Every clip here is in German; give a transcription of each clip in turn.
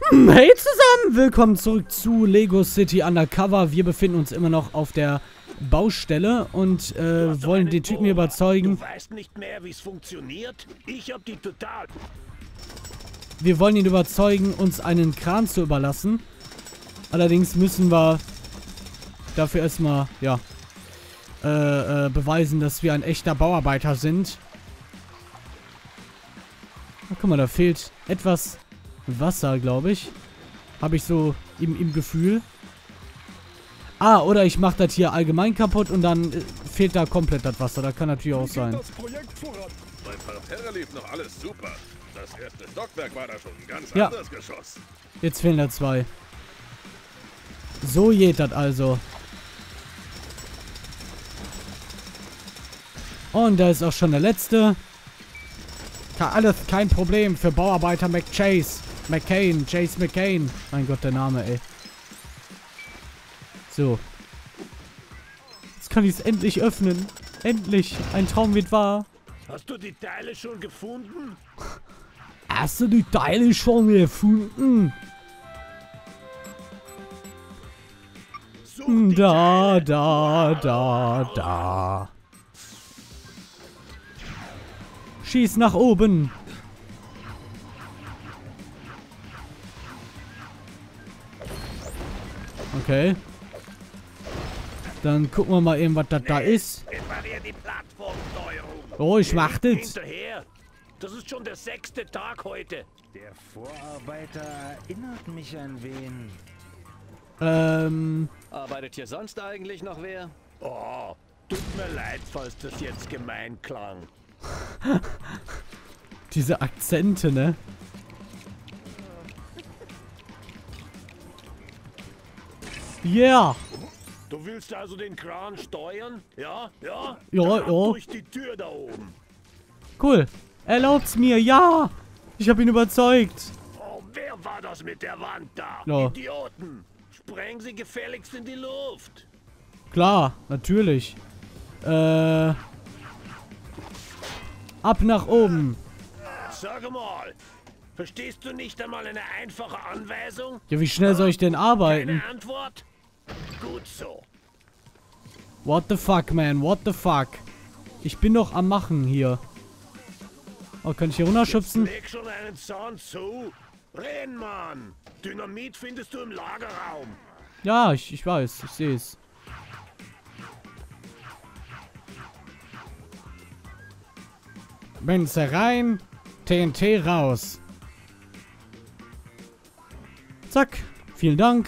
Hey zusammen, willkommen zurück zu Lego City Undercover. Wir befinden uns immer noch auf der Baustelle und wollen den Typen hier überzeugen. Du weißt nicht mehr, wie es funktioniert? Ich hab die total... Wir wollen ihn überzeugen, uns einen Kran zu überlassen. Allerdings müssen wir dafür erstmal, ja, beweisen, dass wir ein echter Bauarbeiter sind. Oh, guck mal, da fehlt etwas Wasser, glaube ich. Habe ich so im Gefühl. Ah, oder ich mache das hier allgemein kaputt und dann fehlt da komplett das Wasser. Das kann natürlich auch sein. Bei Parterre lief noch alles super. Das erste Stockwerk war da schon ein ganz Ja. anderes Geschoss. Jetzt fehlen da zwei. So geht das also. Und da ist auch schon der letzte. Alles kein Problem für Bauarbeiter McCain. Chase McCain. Mein Gott, der Name, ey. So. Jetzt kann ich es endlich öffnen. Endlich. Ein Traum wird wahr. Hast du die Teile schon gefunden? Hast du die Teile schon gefunden? Such die Teile. Da. Schieß nach oben. Okay. Dann gucken wir mal eben, was das da ist. Reparier die Plattformsteuerung. Oh, ich mach das. Hinterher. Das ist schon der 6. Tag heute. Der Vorarbeiter erinnert mich an wen. Arbeitet hier sonst eigentlich noch wer? Oh, tut mir leid, falls das jetzt gemein klang. Diese Akzente, ne? Yeah. Du willst also den Kran steuern? Ja? Ja, Dann ab ja. durch die Tür da oben. Cool. Erlaubt's mir, ja. Ich habe ihn überzeugt. Oh, wer war das mit der Wand da? Ja. Idioten! Spreng sie gefälligst in die Luft. Klar, natürlich. Ab nach oben. Sag mal, verstehst du nicht einmal eine einfache Anweisung? Ja, wie schnell soll ich denn arbeiten? Keine Antwort? Gut so. What the fuck, man? What the fuck? Ich bin doch am Machen hier. Oh, kann ich hier runterschubsen? Leg schon einen Zaun zu. Renn, Mann! Dynamit findest du im Lagerraum. Ja, ich weiß. Ich sehe es. Münze rein. TNT raus. Zack. Vielen Dank.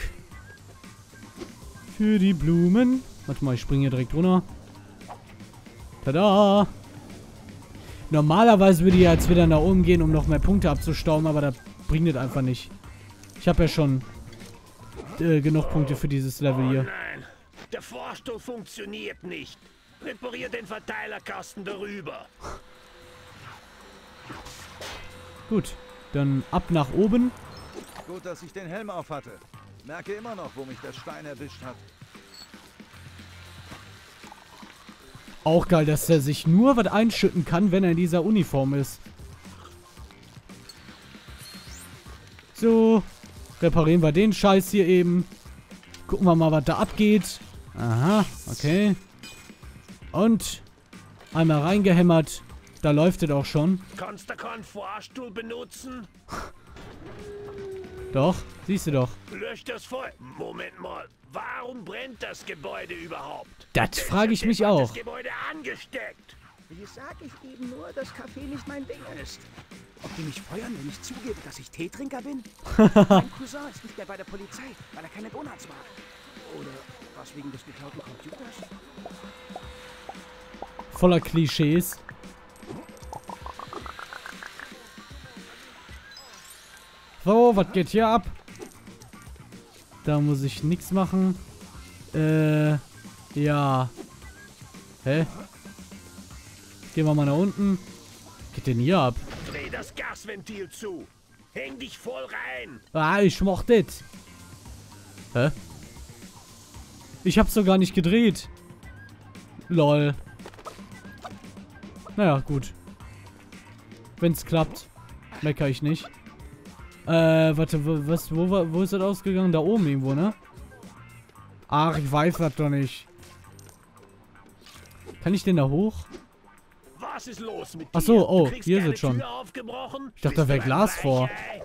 Für die Blumen. Warte mal, ich springe hier direkt runter. Tada! Normalerweise würde ich jetzt wieder nach oben gehen, um noch mehr Punkte abzustauben, aber das bringt es einfach nicht. Ich habe ja schon genug Punkte für dieses Level hier. Nein, der Vorstuhl funktioniert nicht. Reparier den Verteilerkasten darüber. Gut, dann ab nach oben. Gut, dass ich den Helm auf hatte. Merke immer noch, wo mich der Stein erwischt hat. Auch geil, dass er sich nur was einschütten kann, wenn er in dieser Uniform ist. So, reparieren wir den Scheiß hier eben. Gucken wir mal, was da abgeht. Aha, okay. Und einmal reingehämmert. Da läuft es auch schon. Kannst du keinen Fahrstuhl benutzen? Doch, siehst du doch. Lösch das Feuer. Moment mal. Warum brennt das Gebäude überhaupt? Das frage ich mich Wer hat auch. das Gebäude angesteckt. Wie sag ich eben nur, dass Kaffee nicht mein Ding ist. Ob die mich feuern, wenn ich zugebe, dass ich Teetrinker bin? Mein Cousin ist nicht mehr bei der Polizei, weil er keine Donuts mag. Oder was wegen des geklauten Computers? Voller Klischees. So, was geht hier ab? Da muss ich nichts machen. Ja. Hä? Gehen wir mal nach unten. Was geht denn hier ab? Dreh das Gasventil zu. Häng dich voll rein. Ah, ich mach das. Hä? Ich hab's doch gar nicht gedreht. Lol. Naja, gut. Wenn's klappt, meckere ich nicht. Warte, wo ist das ausgegangen? Da oben irgendwo, ne? Ach, ich weiß das doch nicht. Kann ich denn da hoch? Was ist los mit dir? Ach so, oh, Du kriegst hier ist keine es schon. Tür aufgebrochen? Ich dachte, da Bist wäre du ein Glas vor. Weichei?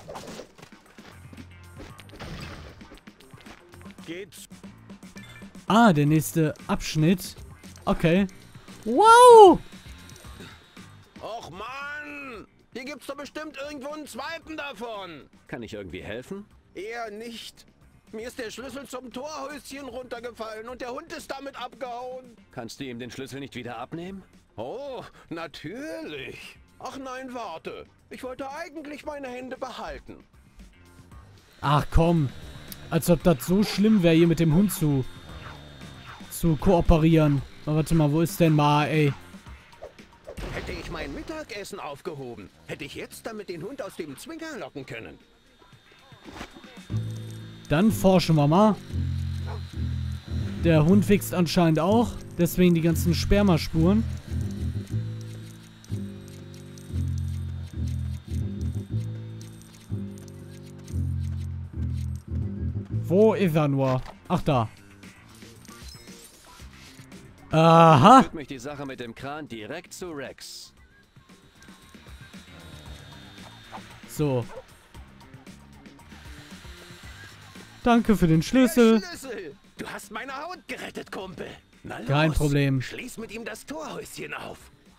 Geht's? Ah, der nächste Abschnitt. Okay. Wow! Och Mann! Hier gibt's doch bestimmt irgendwo einen zweiten davon. Kann ich irgendwie helfen? Eher nicht. Mir ist der Schlüssel zum Torhäuschen runtergefallen und der Hund ist damit abgehauen. Kannst du ihm den Schlüssel nicht wieder abnehmen? Oh, natürlich. Ach nein, warte. Ich wollte eigentlich meine Hände behalten. Ach komm. Als ob das so schlimm wäre, hier mit dem Hund zu kooperieren. Aber warte mal, wo ist denn Ma, ey? Hätte ich mein Mittagessen aufgehoben, hätte ich jetzt damit den Hund aus dem Zwinger locken können. Dann forschen wir mal. Der Hund wächst anscheinend auch. Deswegen die ganzen Spermaspuren. Wo ist er nur? Ach, da. Aha. Führt mich die Sache mit dem Kran direkt zu Rex. So. Danke für den Schlüssel. Schlüssel! Du hast meine Haut gerettet, Kumpel. Na los, Kein Problem. Schließ mit ihm das Torhäuschen auf.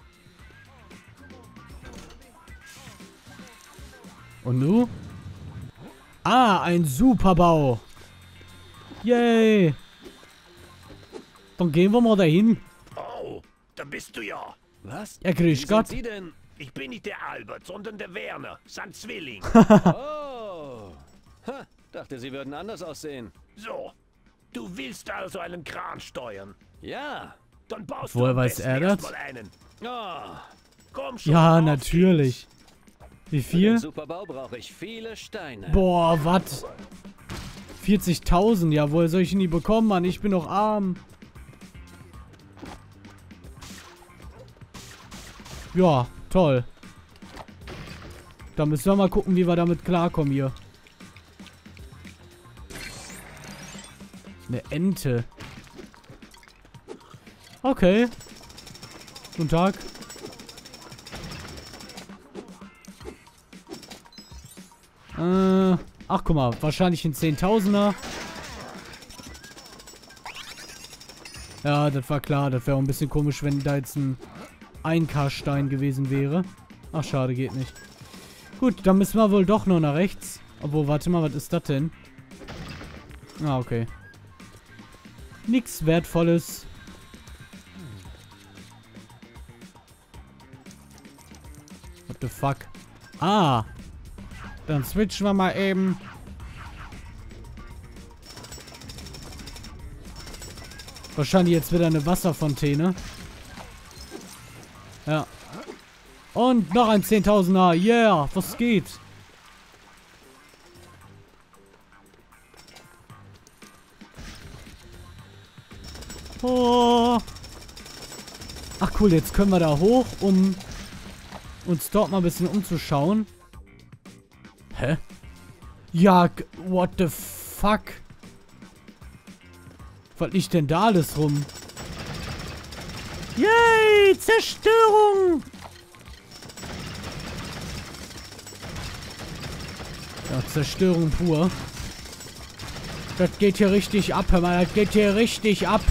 Und du? Ah, ein Superbau. Yay. Dann gehen wir mal dahin. Oh, da bist du ja. Was? Ja, grüß Wie Gott. sind Sie denn? Ich bin nicht der Albert, sondern der Werner, sein Zwilling. Oh. Ha, dachte, Sie würden anders aussehen. So, du willst also einen Kran steuern. Ja. Dann baust Woher du am weiß besten er das? erst mal einen. Oh. Komm schon. Ja, auf natürlich. Wie Für den viel? Superbau brauche ich viele Steine. Boah, was? 40.000? Ja, woher soll ich denn die bekommen, Mann? Ich bin doch arm. Ja, toll. Da müssen wir mal gucken, wie wir damit klarkommen hier. Eine Ente. Okay. Guten Tag. Ach, guck mal. Wahrscheinlich ein 10.000er. Ja, das war klar. Das wäre auch ein bisschen komisch, wenn da jetzt ein 1K-Stein gewesen wäre. Ach, schade, geht nicht. Gut, dann müssen wir wohl doch noch nach rechts. Obwohl, warte mal, was ist das denn? Ah, okay. Nix Wertvolles. What the fuck? Ah. Dann switchen wir mal eben. Wahrscheinlich jetzt wieder eine Wasserfontäne. Ja. Und noch ein 10.000er. Yeah, was geht? Oh. Ach cool, jetzt können wir da hoch, um uns dort mal ein bisschen umzuschauen. Hä? Ja, what the fuck? Was liegt denn da alles rum? Yay, Zerstörung! Ja, Zerstörung pur. Das geht hier richtig ab, hör mal, das geht hier richtig ab.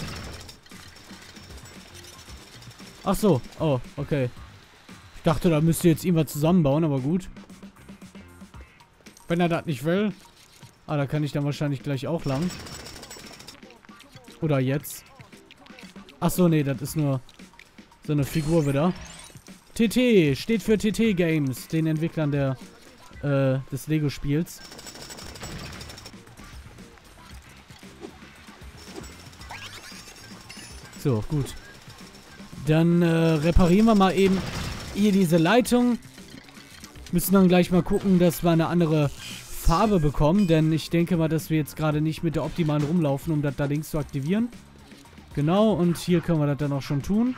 Ach so, oh, okay. Ich dachte, da müsst ihr jetzt irgendwas zusammenbauen, aber gut. Wenn er das nicht will. Ah, da kann ich dann wahrscheinlich gleich auch lang. Oder jetzt. Ach so, nee, das ist nur so eine Figur wieder. TT steht für TT Games, den Entwicklern des Lego-Spiels. So, gut. Dann reparieren wir mal eben hier diese Leitung. Müssen dann gleich mal gucken, dass wir eine andere Farbe bekommen. Denn ich denke mal, dass wir jetzt gerade nicht mit der optimalen rumlaufen, um das da links zu aktivieren. Genau, und hier können wir das dann auch schon tun.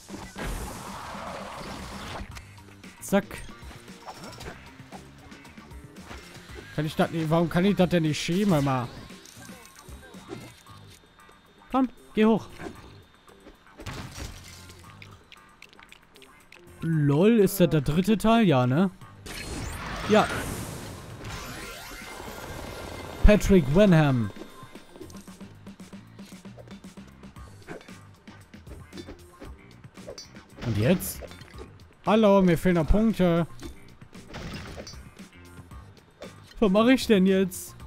Zack. Kann ich das nicht... Warum kann ich das denn nicht schieben, mal? Komm, geh hoch. LOL, ist das der dritte Teil? Ja, ne? Ja. Patrick Wenham. Und jetzt? Hallo, mir fehlen noch Punkte. Was mache ich denn jetzt?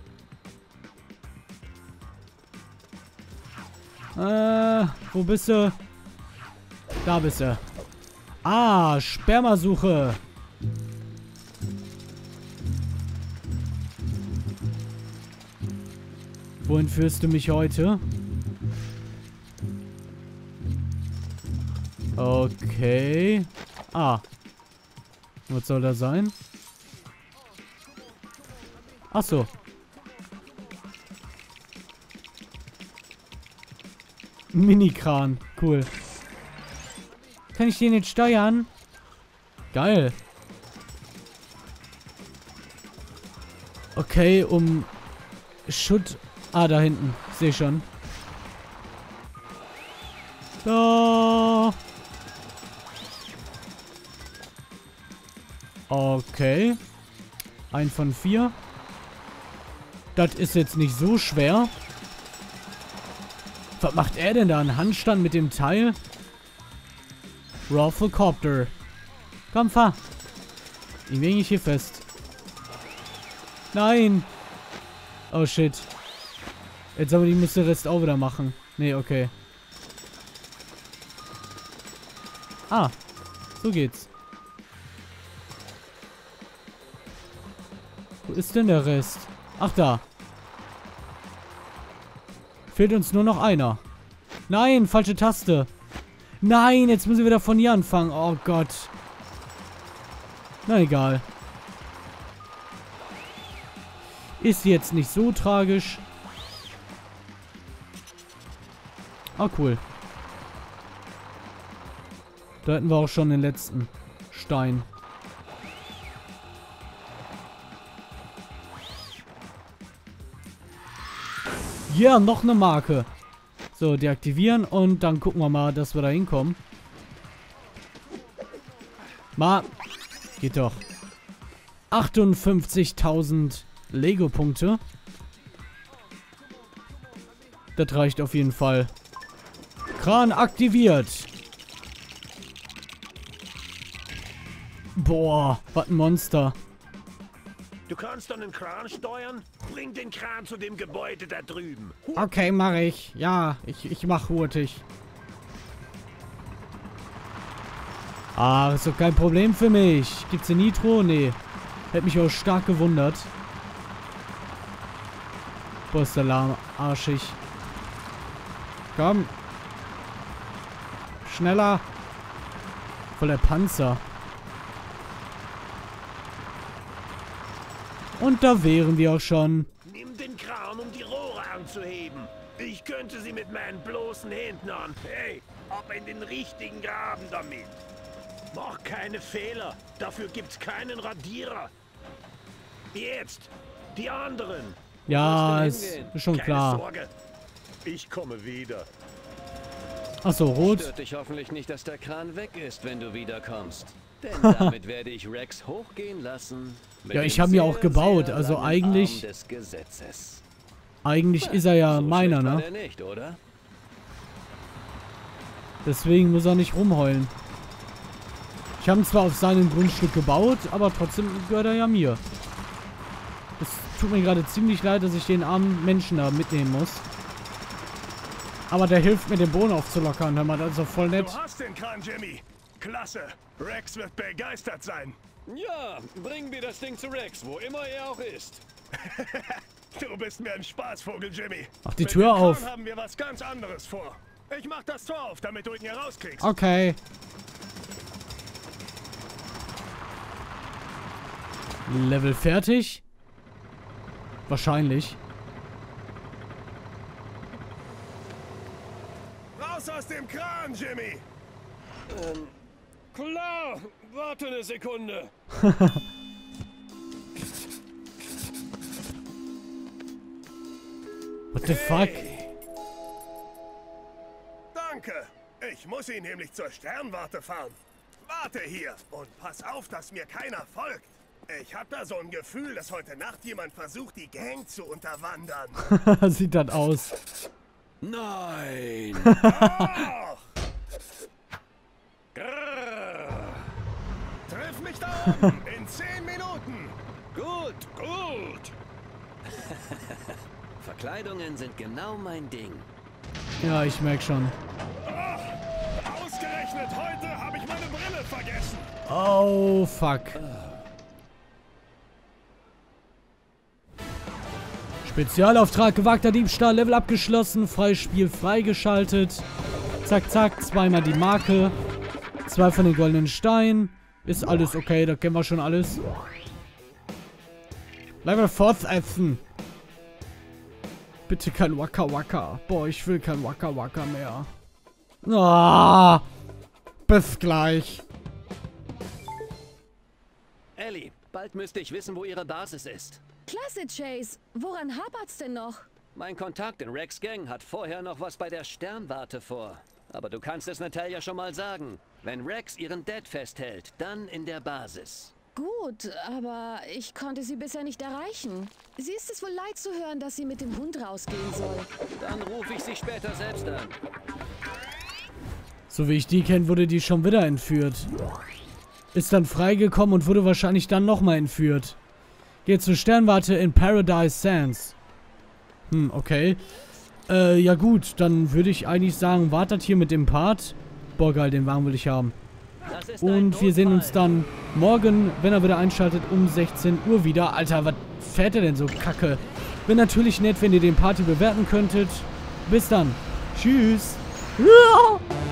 Wo bist du? Da bist du. Ah, Spermasuche. Wohin führst du mich heute? Okay. Ah. Was soll das sein? Ach so. Minikran. Cool. Kann ich den jetzt steuern? Geil. Okay, um Schutt... Ah, da hinten. Sehe schon. Da. Okay. 1 von 4. Das ist jetzt nicht so schwer. Was macht er denn da? Ein Handstand mit dem Teil? Rafflecopter. Komm, fahr. Ihn lege ich hier fest. Nein. Oh, shit. Jetzt aber, die muss der Rest auch wieder machen. Nee, okay. Ah. So geht's. Wo ist denn der Rest? Ach, da. Fehlt uns nur noch einer. Nein, falsche Taste. Nein, jetzt müssen wir wieder von hier anfangen. Oh Gott. Na egal. Ist jetzt nicht so tragisch. Ah, cool. Da hätten wir auch schon den letzten Stein. Ja, yeah, noch eine Marke. So, deaktivieren und dann gucken wir mal, dass wir da hinkommen. Mal. Geht doch. 58.000 Lego-Punkte. Das reicht auf jeden Fall. Kran aktiviert. Boah, was ein Monster. Du kannst einen Kran steuern? Bring den Kran zu dem Gebäude da drüben. Okay, mache ich. Ja, ich mach hurtig. Ah, ist doch kein Problem für mich. Gibt's hier Nitro? Nee. Hätte mich auch stark gewundert. Boah, ist der Alarm arschig. Komm. Schneller. Voll der Panzer. Und da wären wir auch schon. Nimm den Kran, um die Rohre anzuheben. Ich könnte sie mit meinen bloßen Händen an. Hey, ab in den richtigen Graben damit. Mach keine Fehler. Dafür gibt's keinen Radierer. Jetzt, die anderen. Ja, ist schon klar. Keine Sorge. Ich komme wieder. Achso, rot. Stört dich hoffentlich nicht, dass der Kran weg ist, wenn du wiederkommst. Denn damit werde ich Rex hochgehen lassen. Ja, ich habe ihn ja auch gebaut, also eigentlich... Eigentlich ist er ja meiner, ne? Nicht, oder? Deswegen muss er nicht rumheulen. Ich habe ihn zwar auf seinem Grundstück gebaut, aber trotzdem gehört er ja mir. Es tut mir gerade ziemlich leid, dass ich den armen Menschen da mitnehmen muss. Aber der hilft mir, den Boden aufzulockern. Hör mal, das ist doch voll nett. Du hast den Kran, Jimmy. Klasse. Rex wird begeistert sein. Ja, bringen wir das Ding zu Rex, wo immer er auch ist. Du bist mir ein Spaßvogel, Jimmy. Mach die Tür auf. Haben wir was ganz anderes vor. Ich mach das Tor auf, damit du ihn hier rauskriegst. Okay. Level fertig? Wahrscheinlich. Raus aus dem Kran, Jimmy. Klar, warte eine Sekunde. What the fuck? Danke. Ich muss ihn nämlich zur Sternwarte fahren. Warte hier und pass auf, dass mir keiner folgt. Ich hab da so ein Gefühl, dass heute Nacht jemand versucht, die Gang zu unterwandern. Sieht das aus. Nein! Doch! Triff mich da oben in 10 Minuten. Gut, gut! Verkleidungen sind genau mein Ding. Ja, ich merk schon. Ausgerechnet heute habe ich meine Brille vergessen. Oh, fuck. Spezialauftrag, gewagter Diebstahl, Level abgeschlossen, Freispiel freigeschaltet. Zack, zack, zweimal die Marke. 2 von den goldenen Steinen. Ist alles okay, da kennen wir schon alles. Level fortsetzen. Bitte kein Waka Waka. Boah, ich will kein Waka Waka mehr. Ah, bis gleich. Ellie, bald müsste ich wissen, wo ihre Basis ist. Klasse, Chase. Woran hapert's denn noch? Mein Kontakt in Rex' Gang hat vorher noch was bei der Sternwarte vor. Aber du kannst es Natalia schon mal sagen. Wenn Rex ihren Dad festhält, dann in der Basis. Gut, aber ich konnte sie bisher nicht erreichen. Sie ist es wohl leid zu hören, dass sie mit dem Hund rausgehen soll. Dann rufe ich sie später selbst an. So wie ich die kenne, wurde die schon wieder entführt. Ist dann freigekommen und wurde wahrscheinlich dann nochmal entführt. Geht zur Sternwarte in Paradise Sands. Okay. Ja gut, dann würde ich eigentlich sagen, wartet hier mit dem Part. Boah, geil, den Wagen will ich haben. Und wir sehen uns dann morgen, wenn er wieder einschaltet, um 16 Uhr wieder. Alter, was fährt er denn so kacke? Wäre natürlich nett, wenn ihr den Part hier bewerten könntet. Bis dann. Tschüss. Ja.